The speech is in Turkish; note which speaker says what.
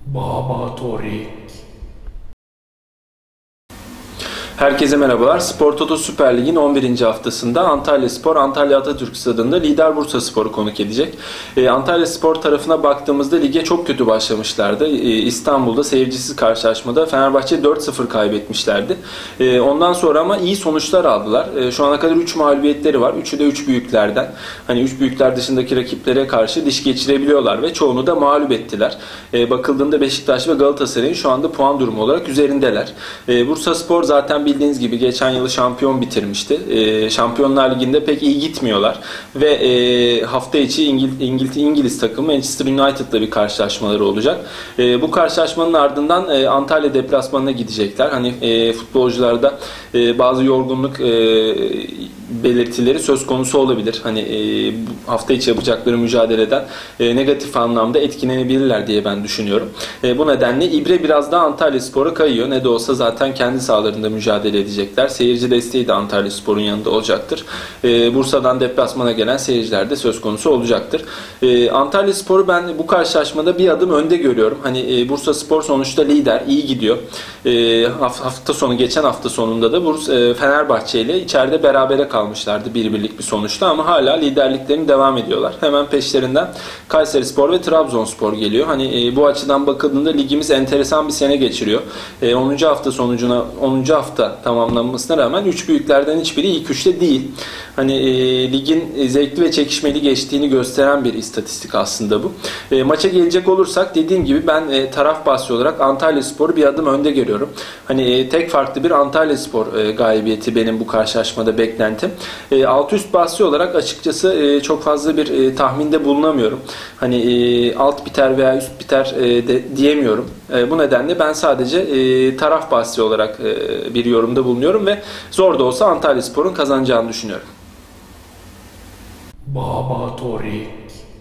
Speaker 1: Baba Torik.
Speaker 2: Herkese merhabalar. Spor Toto Süper Lig'in 11. haftasında Antalyaspor, Antalya Atatürk Stadı'nda lider Bursaspor'u konuk edecek. Antalyaspor tarafına baktığımızda lige çok kötü başlamışlardı. İstanbul'da seyircisiz karşılaşmada Fenerbahçe 4-0 kaybetmişlerdi. Ondan sonra ama iyi sonuçlar aldılar. Şu ana kadar 3 mağlubiyetleri var. 3'ü de 3 büyüklerden. Hani 3 büyükler dışındaki rakiplere karşı diş geçirebiliyorlar ve çoğunu da mağlup ettiler. Bakıldığında Beşiktaş ve Galatasaray'ın şu anda puan durumu olarak üzerindeler. Bursaspor zaten bildiğiniz gibi geçen yılı şampiyon bitirmişti. Şampiyonlar Ligi'nde pek iyi gitmiyorlar ve hafta içi İngiliz takımı Manchester United'la bir karşılaşmaları olacak. Bu karşılaşmanın ardından Antalya deplasmanına gidecekler. Hani futbolcularda bazı yorgunluk belirtileri söz konusu olabilir. Hani hafta içi yapacakları mücadeleden negatif anlamda etkilenebilirler diye ben düşünüyorum. Bu nedenle ibre biraz daha Antalyaspor'a kayıyor. Ne de olsa zaten kendi sahalarında mücadele edecekler. Seyirci desteği de Antalyaspor'un yanında olacaktır. Bursa'dan deplasmana gelen seyirciler de söz konusu olacaktır. Antalyaspor'u ben bu karşılaşmada bir adım önde görüyorum. Hani Bursaspor sonuçta lider, iyi gidiyor. Geçen hafta sonunda da Fenerbahçe ile içeride berabere kalmışlardı 1-1'lik bir sonuçta ama hala liderliklerini devam ediyorlar. Hemen peşlerinden Kayserispor ve Trabzonspor geliyor. Hani bu açıdan bakıldığında ligimiz enteresan bir sene geçiriyor. 10. hafta tamamlanmasına rağmen 3 büyüklerden hiçbiri ilk 3'te değil. Hani ligin zevkli ve çekişmeli geçtiğini gösteren bir istatistik aslında bu. Maça gelecek olursak dediğim gibi ben taraf bahsi olarak Antalyaspor'u bir adım önde görüyorum. Hani tek farklı bir Antalyaspor galibiyeti benim bu karşılaşmada beklentim. Alt üst bahsi olarak açıkçası çok fazla bir tahminde bulunamıyorum. Hani alt biter veya üst biter diyemiyorum. Bu nedenle ben sadece taraf bahsi olarak bir yorumda bulunuyorum ve zor da olsa Antalyaspor'un kazanacağını düşünüyorum.
Speaker 1: Baba Torik.